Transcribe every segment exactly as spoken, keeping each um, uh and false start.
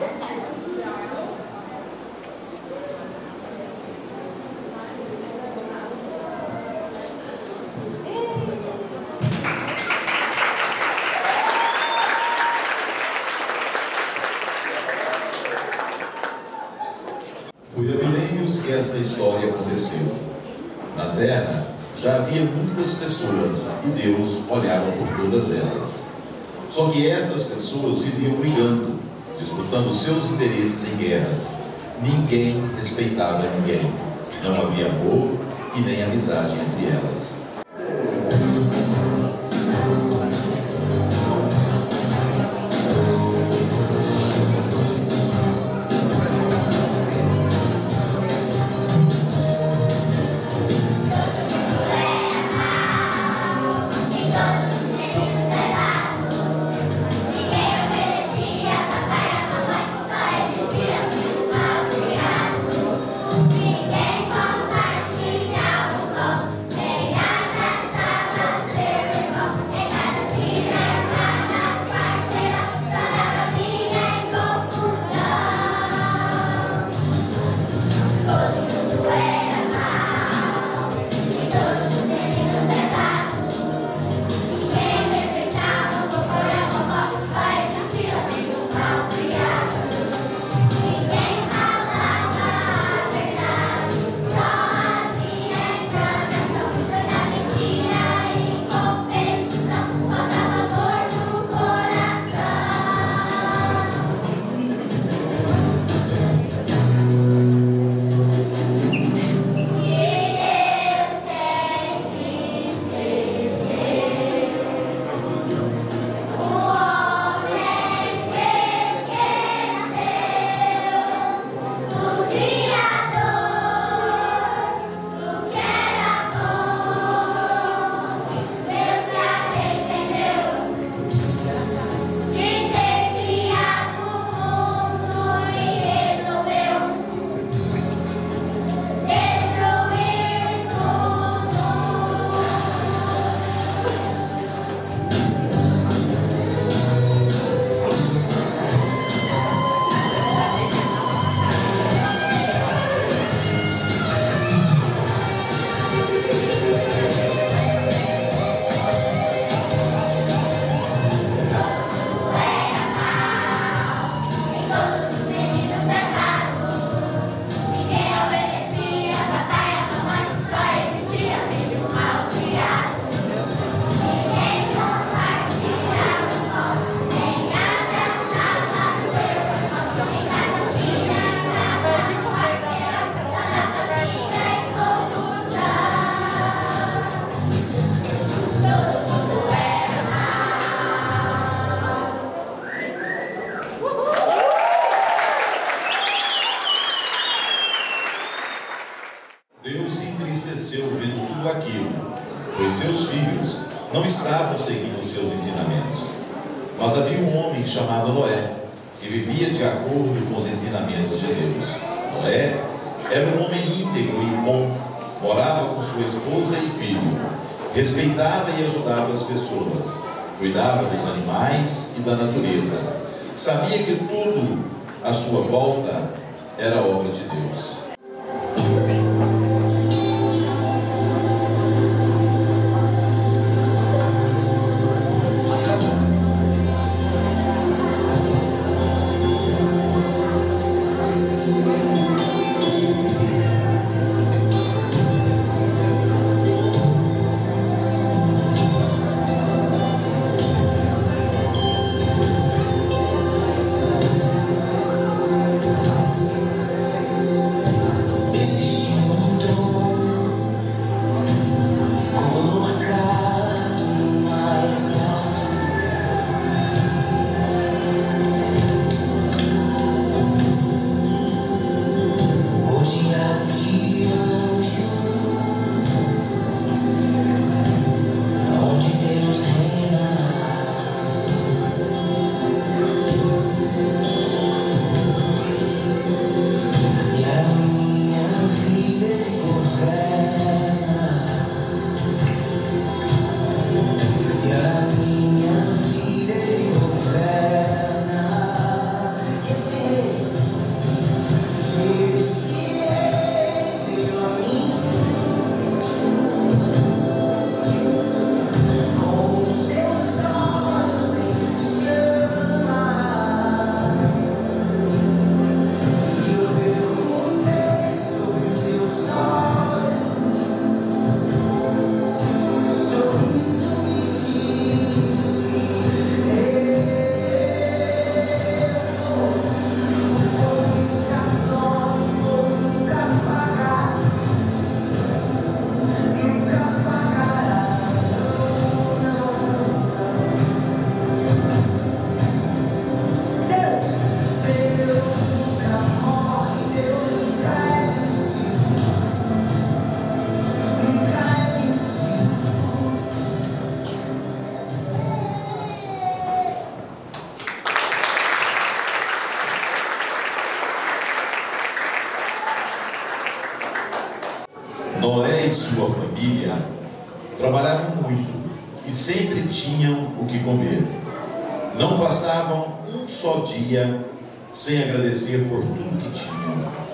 Foi há milênios que esta história aconteceu. Na Terra já havia muitas pessoas e Deus olhava por todas elas. Só que essas pessoas viviam brigando, disputando seus interesses em guerras. Ninguém respeitava ninguém. Não havia amor e nem amizade entre elas. Deus se entristeceu vendo tudo aquilo, pois seus filhos não estavam seguindo os seus ensinamentos. Mas havia um homem chamado Noé, que vivia de acordo com os ensinamentos de Deus. Noé era um homem íntegro e bom, morava com sua esposa e filho, respeitava e ajudava as pessoas, cuidava dos animais e da natureza. Sabia que tudo à sua volta era obra de Deus. e sua família trabalhavam muito e sempre tinham o que comer. Não passavam um só dia sem agradecer por tudo que tinham.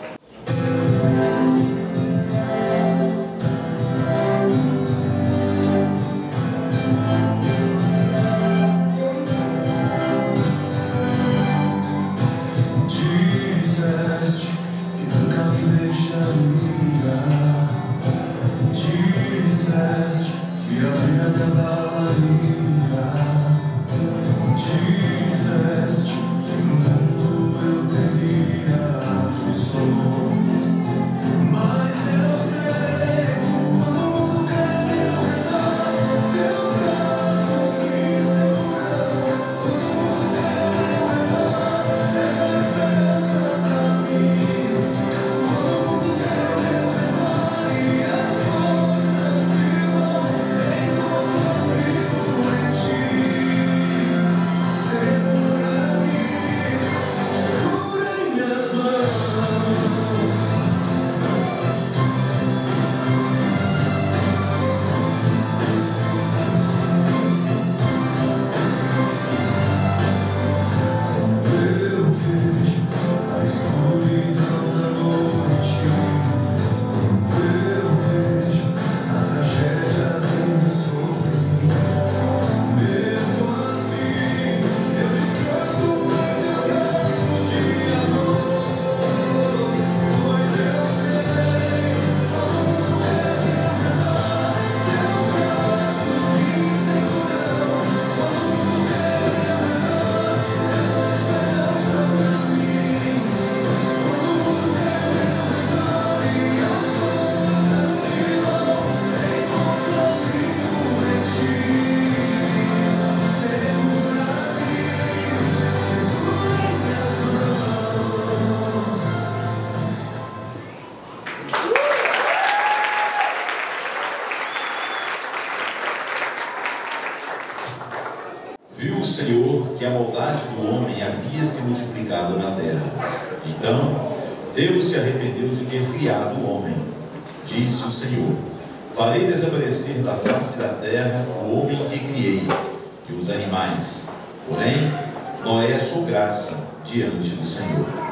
Viu o Senhor que a maldade do homem havia se multiplicado na terra. Então, Deus se arrependeu de ter criado o homem. Disse o Senhor: farei desaparecer da face da terra o homem que criei e os animais. Porém, Noé achou graça diante do Senhor.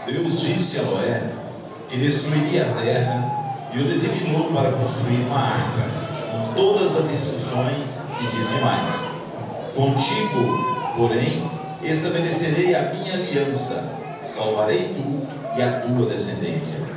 Deus disse a Noé que destruiria a terra e o designou para construir uma arca, com todas as instruções, e disse mais: contigo, porém, estabelecerei a minha aliança, salvarei tu e a tua descendência.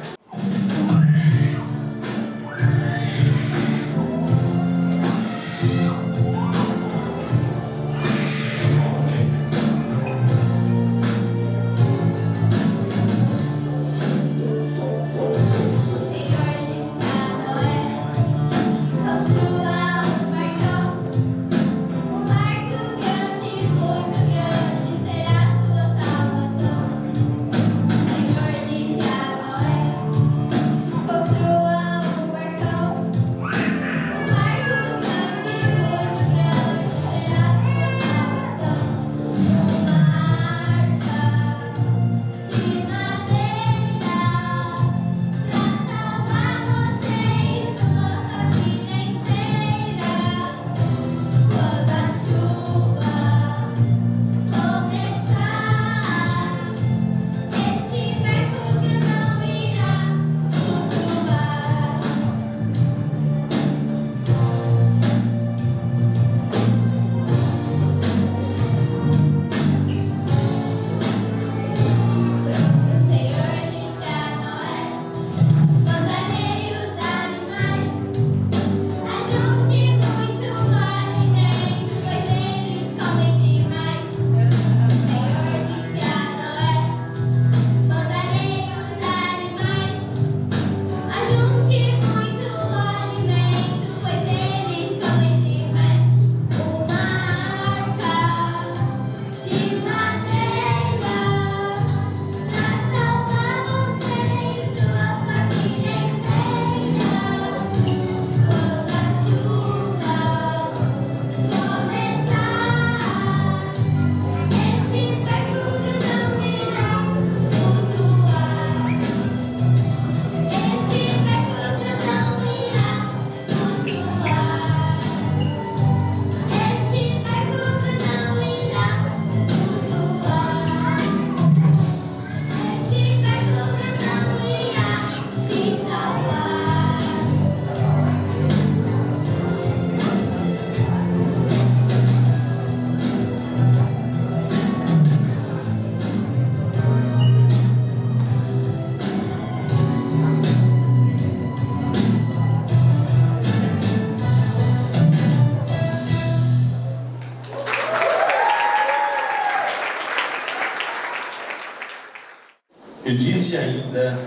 E disse ainda: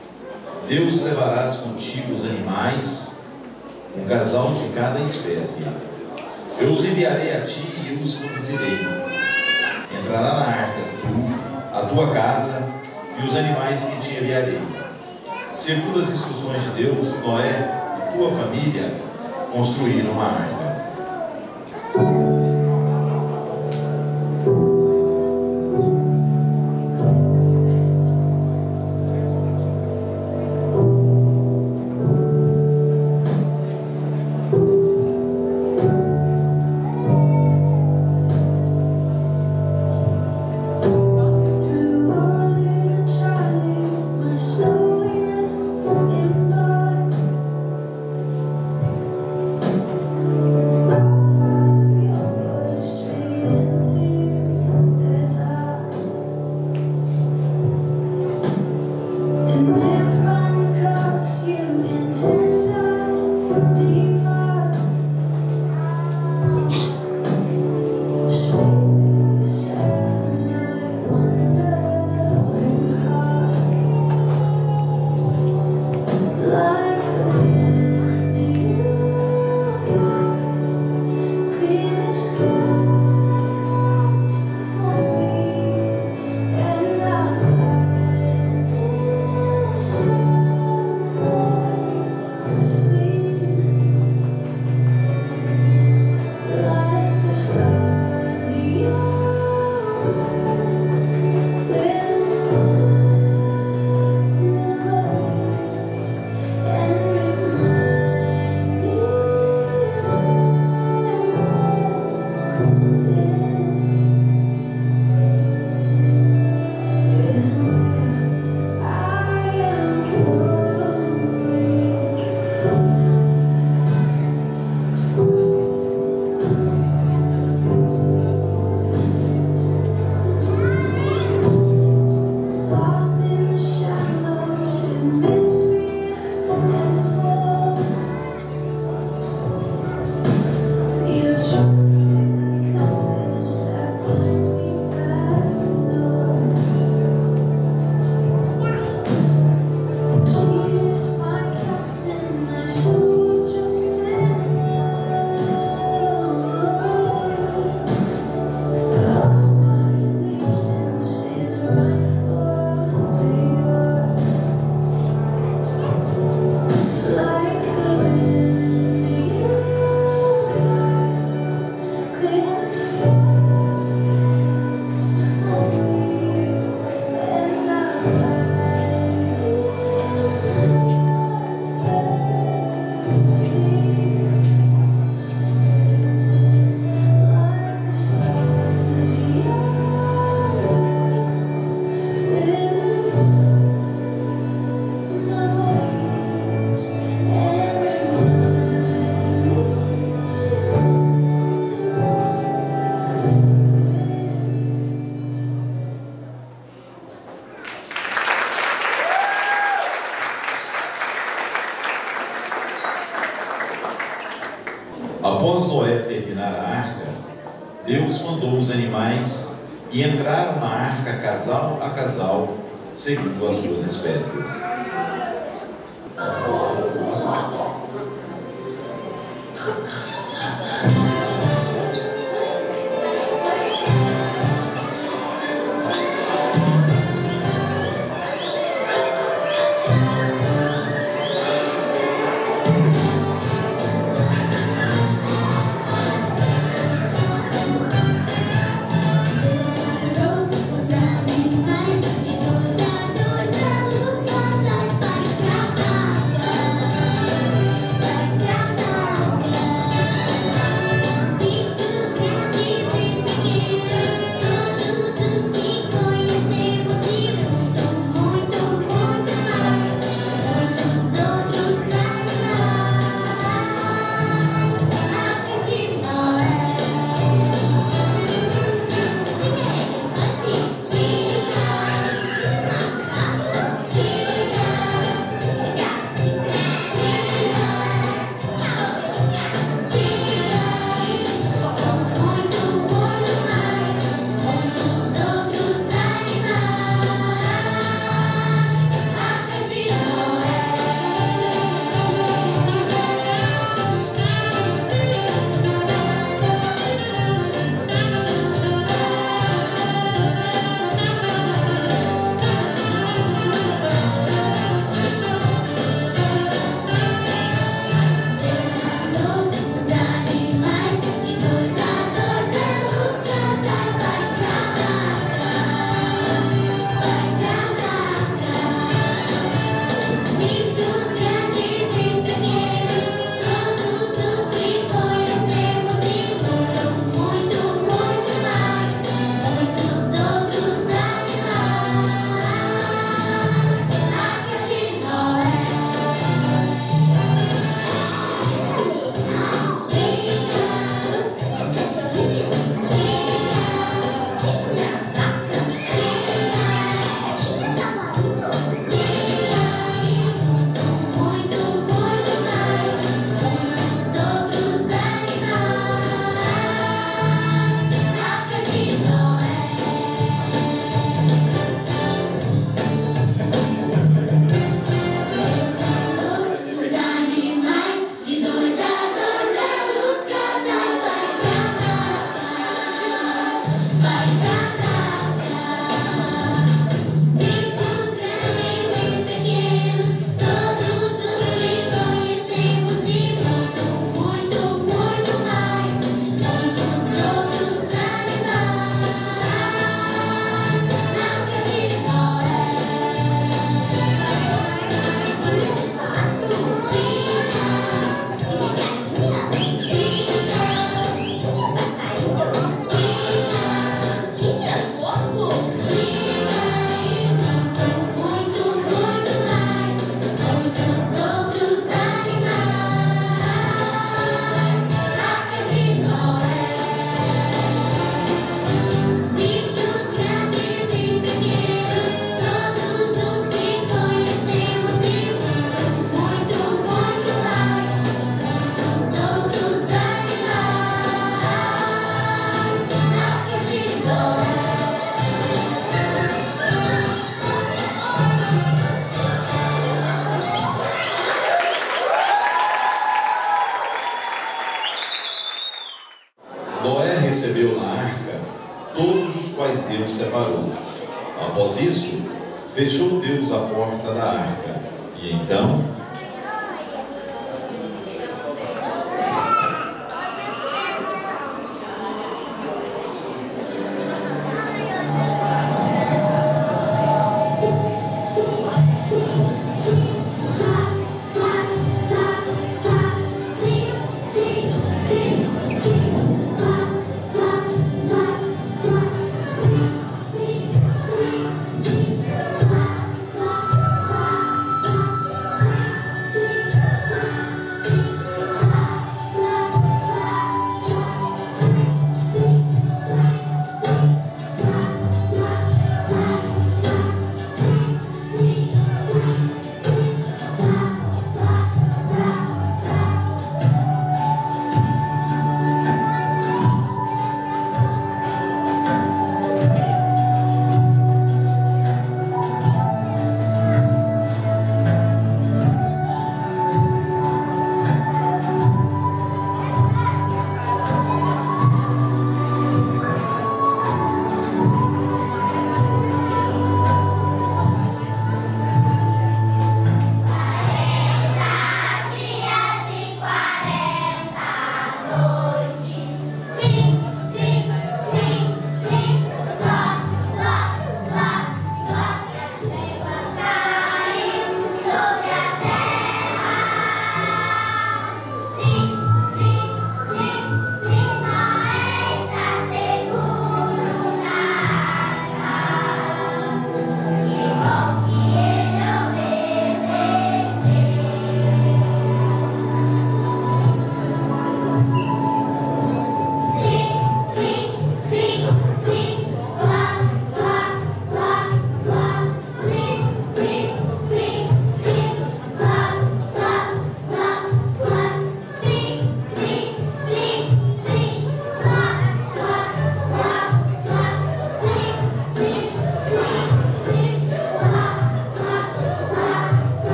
Deus levarás contigo os animais, um casal de cada espécie. Eu os enviarei a ti e os conduzirei. Entrará na arca tu, a tua casa e os animais que te enviarei. Segundo as instruções de Deus, Noé e tua família construíram uma arca. Thank you. Deus mandou os animais e entraram na arca casal a casal, segundo as suas espécies. Noé recebeu na arca todos os quais Deus separou. Após isso, fechou Deus a porta da arca. E então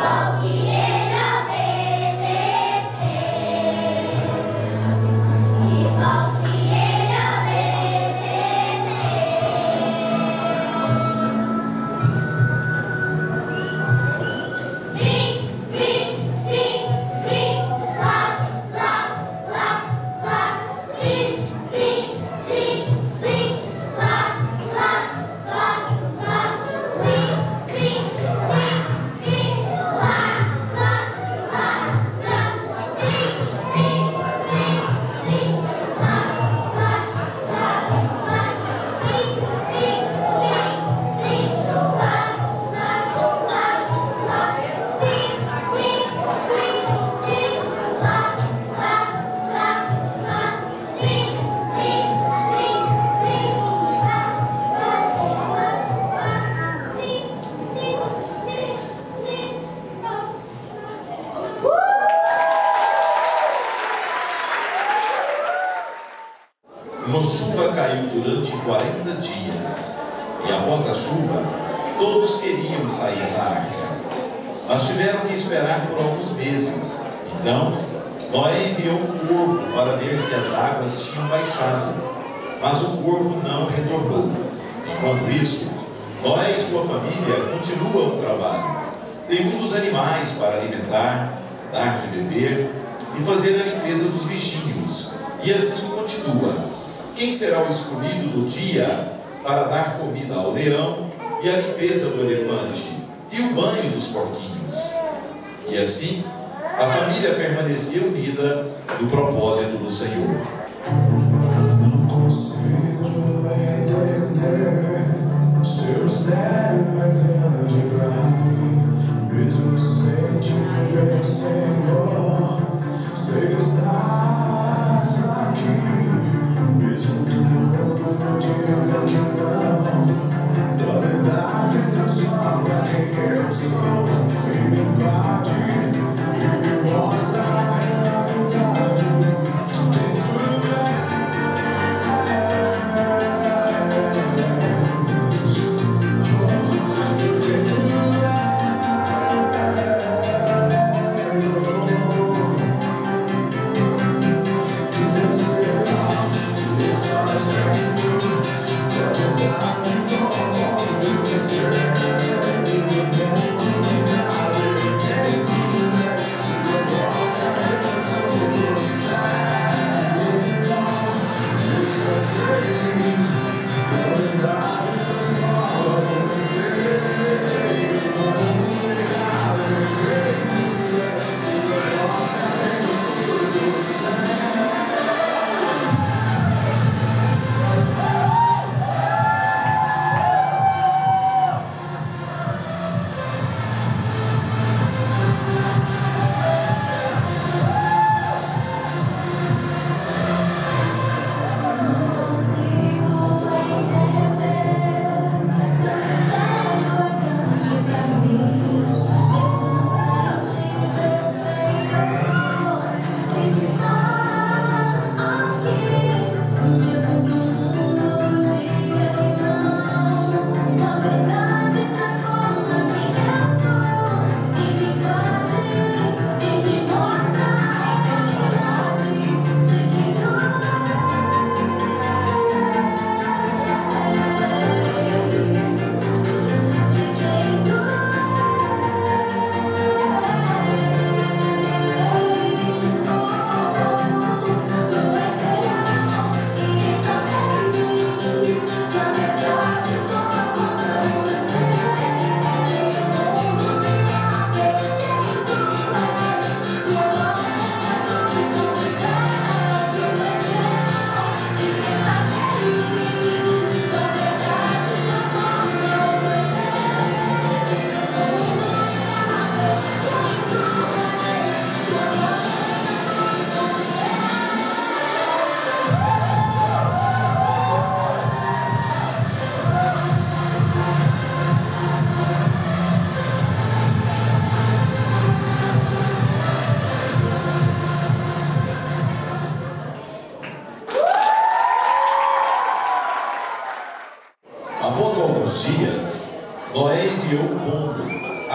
Uma chuva caiu durante quarenta dias, e após a chuva, todos queriam sair da arca, mas tiveram que esperar por alguns meses. Então, Noé enviou um corvo para ver se as águas tinham baixado, mas o corvo não retornou. Enquanto isso, Noé e sua família continuam o trabalho. Tem muitos animais para alimentar, dar de beber e fazer a limpeza dos bichinhos, e assim continua. Quem será o escolhido do dia para dar comida ao leão e a limpeza do elefante e o banho dos porquinhos? E assim, a família permanecia unida no propósito do Senhor. Não consigo entender se o mistério é grande pra mim, mesmo sem te ver, Senhor. Sei que estás aqui. Mesmo que o mundo diga que não, na verdade transforma quem eu sou, e me invade, e me mostra a realidade de quem tu és. De quem tu és. Yeah.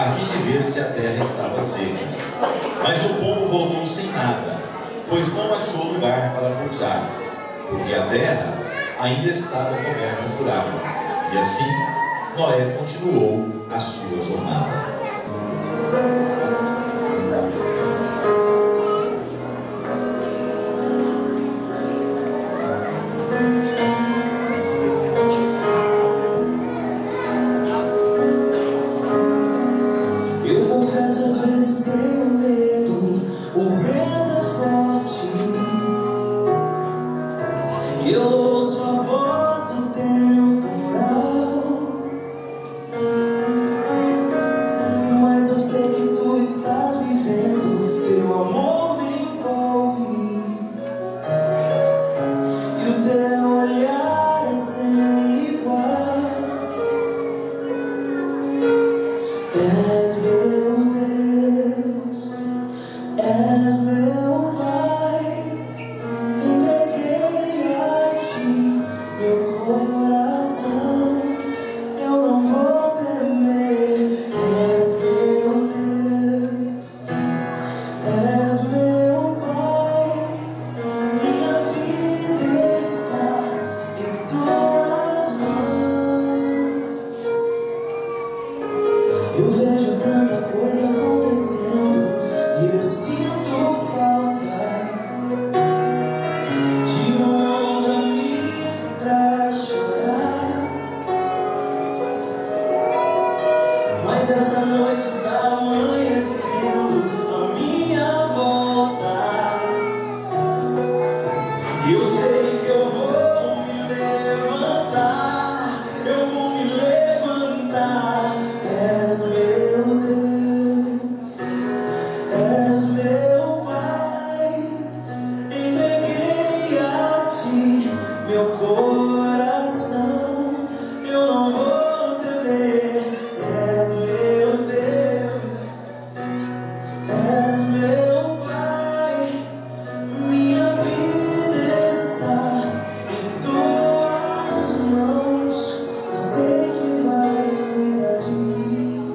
a fim de ver se a terra estava seca. Mas o povo voltou sem nada, pois não achou lugar para pousar, porque a terra ainda estava coberta por água. E assim, Noé continuou a sua jornada. Eu confesso, às vezes tenho medo, o vento é forte, e eu ouço a voz do temporal, mas eu sei que tu estás me vendo, teu amor me envolve, e o teu olhar é sem igual. És meu Deus, és meu Pai, entreguei a ti meu coração, eu não vou temer. És meu Deus, és meu Pai, minha vida está em tuas mãos. Eu vejo tanta coisa acontecendo e eu sinto falta de um ombro amigo pra chorar. Mas essa noite está amanhecendo à minha volta, e eu sei que eu vou me levantar, eu vou me levantar. És meu Deus, és meu Pai, entreguei a ti meu coração, eu não vou temer. És meu Deus, és meu Pai, minha vida está em tuas mãos, eu sei que vais cuidar de mim.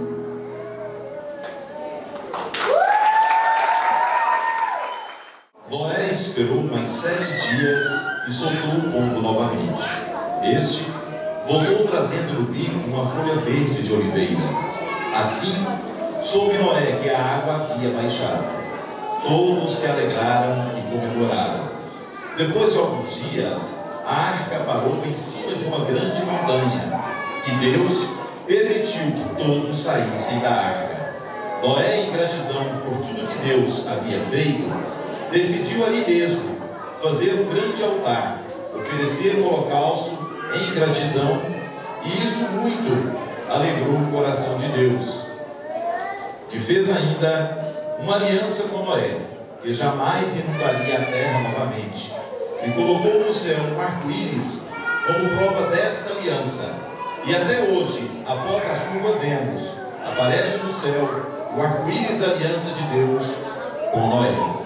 Noé esperou mais sete dias e soltou o pombo novamente. Este voltou trazendo no bico uma folha verde de oliveira. Assim, soube Noé que a água havia baixado. Todos se alegraram e comemoraram. Depois de alguns dias, a arca parou em cima de uma grande montanha, e Deus permitiu que todos saíssem da arca. Noé, em gratidão por tudo que Deus havia feito, decidiu ali mesmo fazer um grande altar, oferecer um holocausto em gratidão, e isso muito alegrou o coração de Deus, que fez ainda uma aliança com Noé, que jamais inundaria a terra novamente, e colocou no céu um arco-íris como prova desta aliança. E até hoje, após a chuva, vemos, aparece no céu o arco-íris da aliança de Deus com Noé.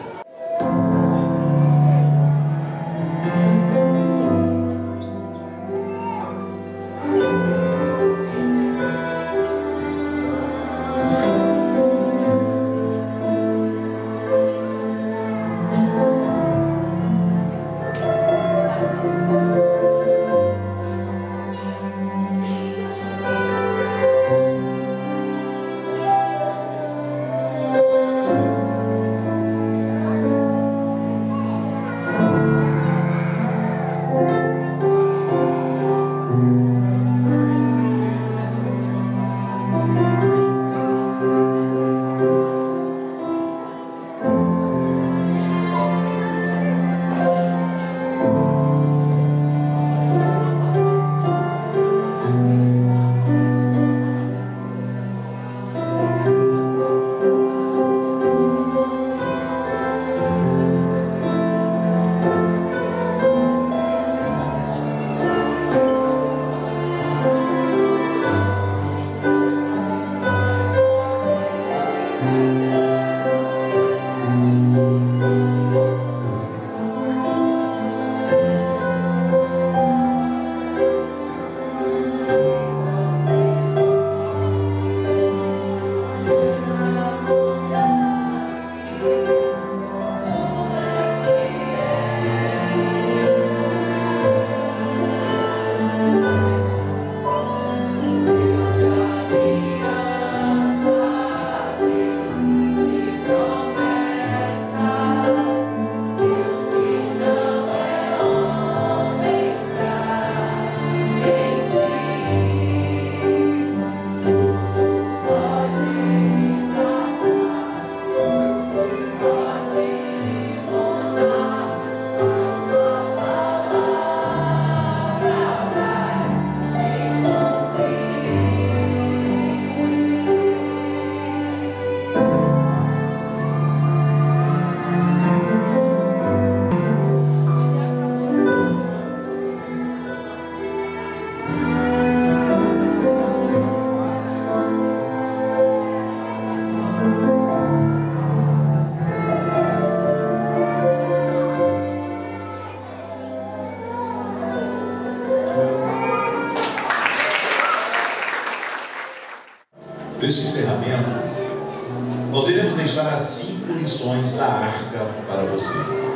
nós iremos deixar as cinco lições da arca para você.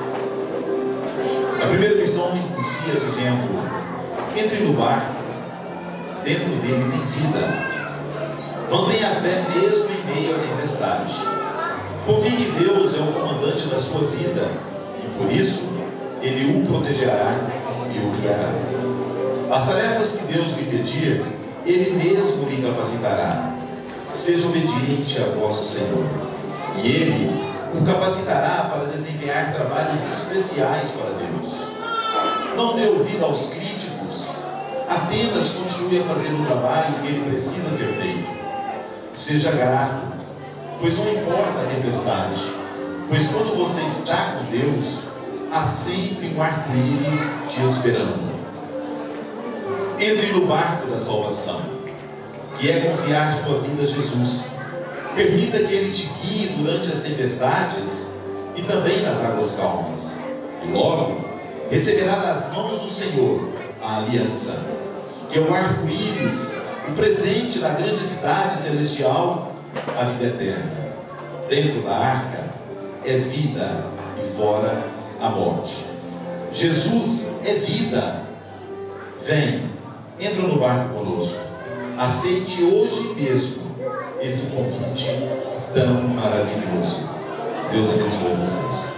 A primeira lição inicia dizendo: entre no barco, dentro dele tem vida. Mantenha a fé mesmo em meio à tempestade. Confie que Deus é o comandante da sua vida e por isso Ele o protegerá e o guiará. As tarefas que Deus lhe pedir, Ele mesmo lhe capacitará. Seja obediente a vosso Senhor e Ele o capacitará para desempenhar trabalhos especiais para Deus. Não dê ouvido aos críticos, apenas continue a fazer o trabalho que Ele precisa ser feito. Seja grato, pois não importa a tempestade, pois quando você está com Deus, há sempre um arco-íris te esperando. Entre no barco da salvação, que é confiar sua vida a Jesus. Permita que Ele te guie durante as tempestades e também nas águas calmas. E logo, receberá das mãos do Senhor a aliança, que é o arco-íris, o presente da grande cidade celestial, a vida eterna. Dentro da arca é vida e fora a morte. Jesus é vida. Vem, entra no barco conosco. Aceite hoje mesmo esse convite tão maravilhoso. Deus abençoe vocês.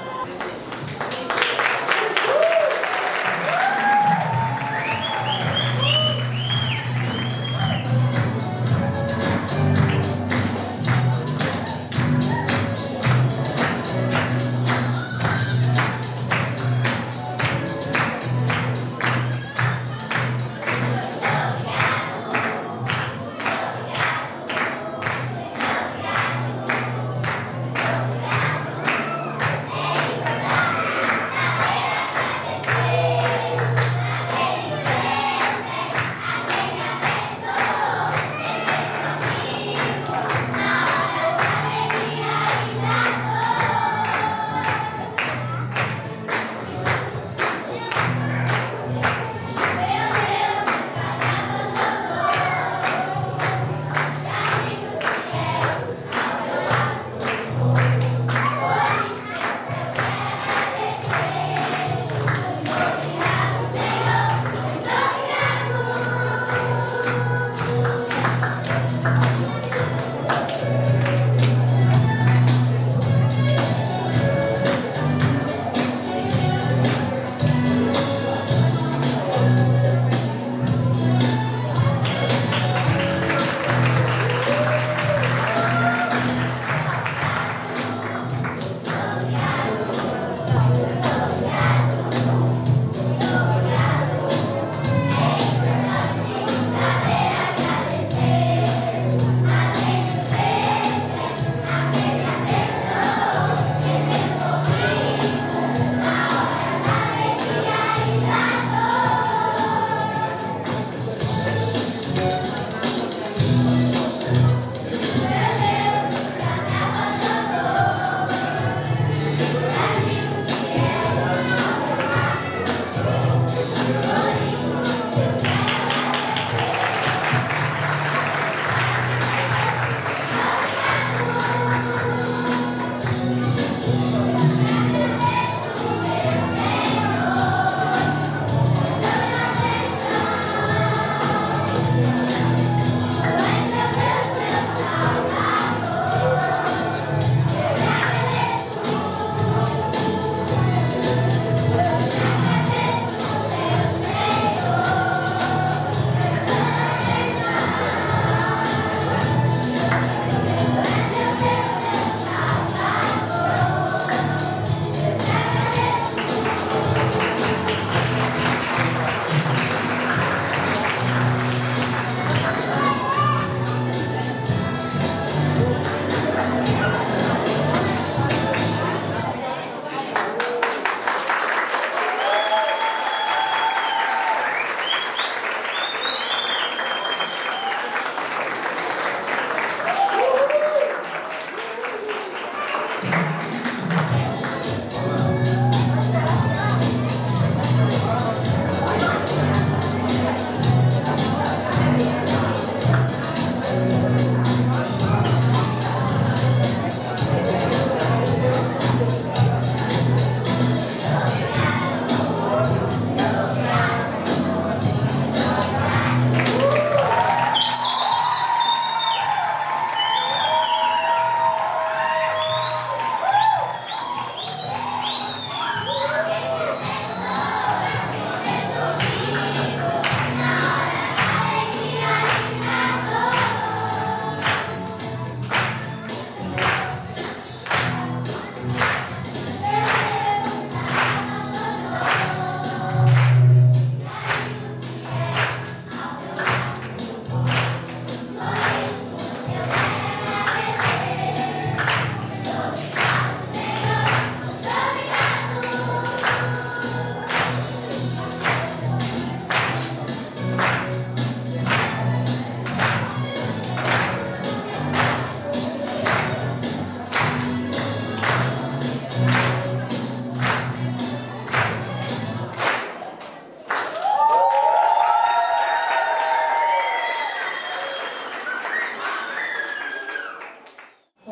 Obrigado.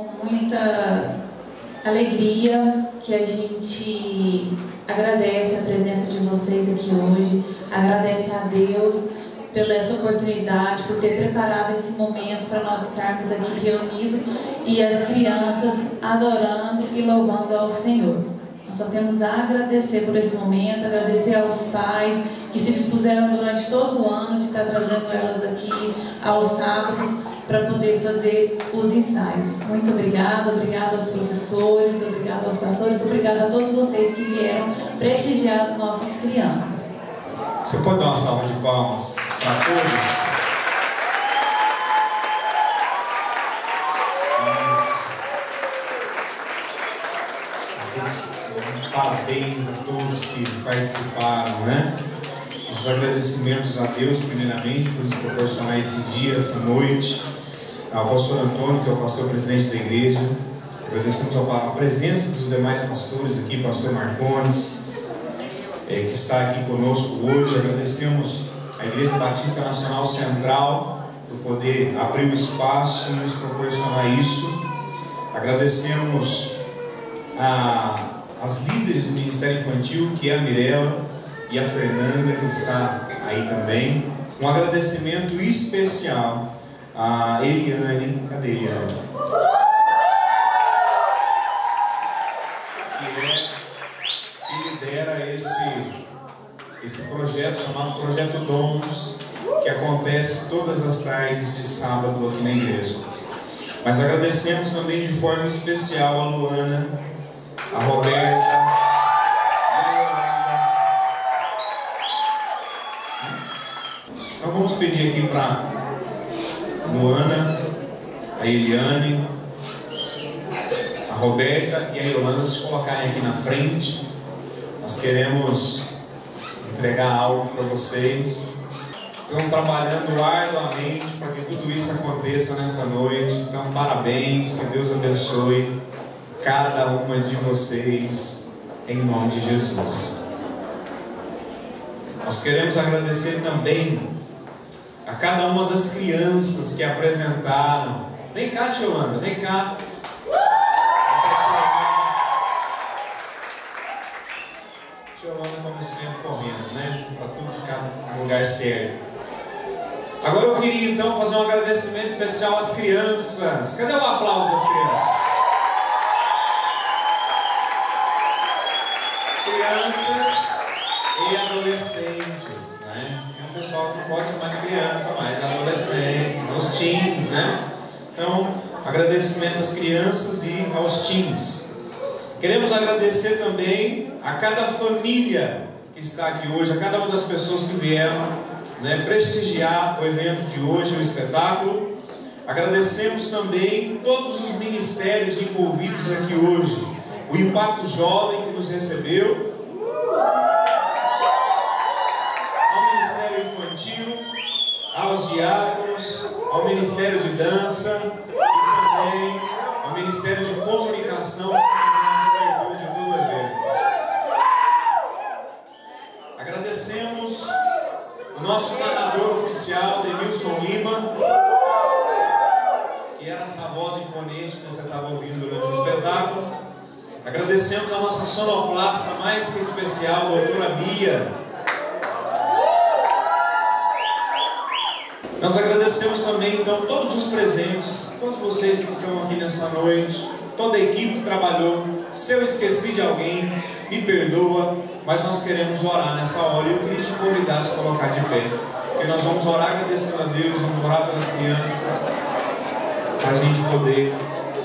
com muita alegria que a gente agradece a presença de vocês aqui hoje, agradece a Deus pela essa oportunidade, por ter preparado esse momento para nós estarmos aqui reunidos e as crianças adorando e louvando ao Senhor. Nós só temos a agradecer por esse momento, agradecer aos pais que se dispuseram durante todo o ano de estar trazendo elas aqui aos sábados para poder fazer os ensaios. Muito obrigada, obrigada aos professores, obrigada aos pastores, obrigada a todos vocês que vieram prestigiar as nossas crianças. Você pode dar uma salva de palmas para todos? Parabéns a todos que participaram, né? Os agradecimentos a Deus, primeiramente, por nos proporcionar esse dia, essa noite. Ao pastor Antônio, que é o pastor presidente da igreja. Agradecemos a presença dos demais pastores aqui, pastor Marcones, é, que está aqui conosco hoje. Agradecemos a Igreja Batista Nacional Central por poder abrir o espaço e nos proporcionar isso. Agradecemos a as líderes do Ministério Infantil, que é a Mirella e a Fernanda, que está aí também. Um agradecimento especial a Eliane. Cadê Eliane? Que, é, que lidera esse, esse projeto chamado Projeto Dons, que acontece todas as tardes de sábado aqui na igreja. Mas agradecemos também de forma especial a Luana, a Roberta, a Yolanda. Então vamos pedir aqui para Luana, a Eliane, a Roberta e a Yolanda se colocarem aqui na frente. Nós queremos entregar algo para vocês. Estão trabalhando arduamente para que tudo isso aconteça nessa noite. Então parabéns, que Deus abençoe cada uma de vocês, em nome de Jesus. Nós queremos agradecer também a cada uma das crianças que apresentaram. Vem cá, tia Yolanda, vem cá. Tia Yolanda, como sempre, correndo, né? Para tudo ficar no lugar certo. Agora eu queria então fazer um agradecimento especial às crianças. Cadê o aplauso das crianças? Crianças e adolescentes, né? É um pessoal que não pode chamar de criança, mas adolescentes, os teens, né? Então, agradecimento às crianças e aos teens. Queremos agradecer também a cada família que está aqui hoje, a cada uma das pessoas que vieram, né, prestigiar o evento de hoje, o espetáculo. Agradecemos também todos os ministérios envolvidos aqui hoje. O Impacto Jovem que nos recebeu, ao Ministério Infantil, aos diáconos, ao Ministério de Dança e também ao Ministério de Comunicação, que está fazendo a cobertura de todo o evento. Agradecemos o nosso narrador oficial, Denilson Lima, que era essa voz imponente que você estava ouvindo durante o espetáculo. Agradecemos a nossa sonoplasta mais que especial, a doutora Bia. Nós agradecemos também, então, todos os presentes, todos vocês que estão aqui nessa noite, toda a equipe que trabalhou. Se eu esqueci de alguém, me perdoa, mas nós queremos orar nessa hora. E eu queria te convidar a se colocar de pé, porque nós vamos orar agradecendo a Deus, vamos orar pelas crianças, para a gente poder...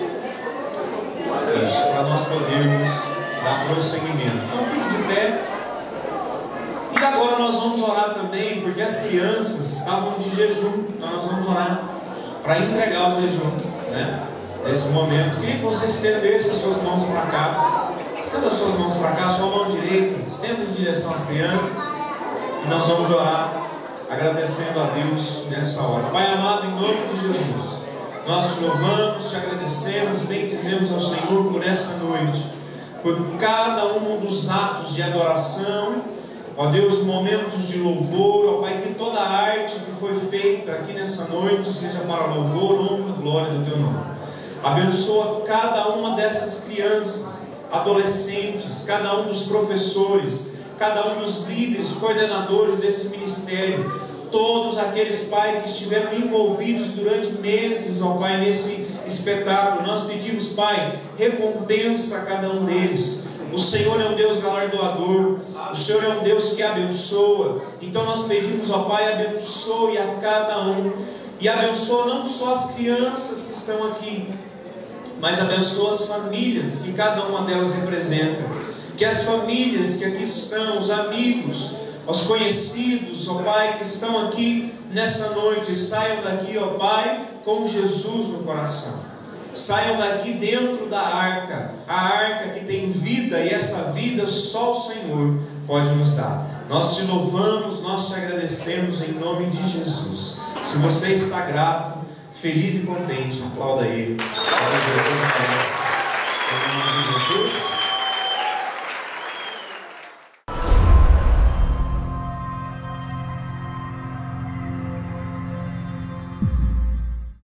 Isso, para nós podermos dar prosseguimento. Então fique de pé. E agora nós vamos orar também, porque as crianças estavam de jejum. Então nós vamos orar para entregar o jejum, né? Nesse momento. Eu queria que você estendesse as suas mãos para cá. Estenda as suas mãos para cá, sua mão direita, estenda em direção às crianças. E nós vamos orar agradecendo a Deus nessa hora. Pai amado, em nome de Jesus, nós te louvamos, te agradecemos, bendizemos ao Senhor por essa noite, por cada um dos atos de adoração, ó Deus, momentos de louvor, ó Pai, que toda a arte que foi feita aqui nessa noite seja para louvor, honra e glória do Teu nome. Abençoa cada uma dessas crianças, adolescentes, cada um dos professores, cada um dos líderes, coordenadores desse ministério, todos aqueles, Pai, que estiveram envolvidos durante meses, ó Pai, nesse espetáculo. Nós pedimos, Pai, recompensa cada um deles. O Senhor é um Deus galardoador, o Senhor é um Deus que abençoa. Então nós pedimos, ó Pai, abençoe a cada um, e abençoa não só as crianças que estão aqui, mas abençoa as famílias que cada uma delas representa. Que as famílias que aqui estão, os amigos, os conhecidos, ó Pai, que estão aqui nessa noite, saiam daqui, ó Pai, com Jesus no coração. Saiam daqui dentro da arca, a arca que tem vida, e essa vida só o Senhor pode nos dar. Nós te louvamos, nós te agradecemos em nome de Jesus. Se você está grato, feliz e contente, aplauda Ele. Glória a Jesus, em nome de Jesus.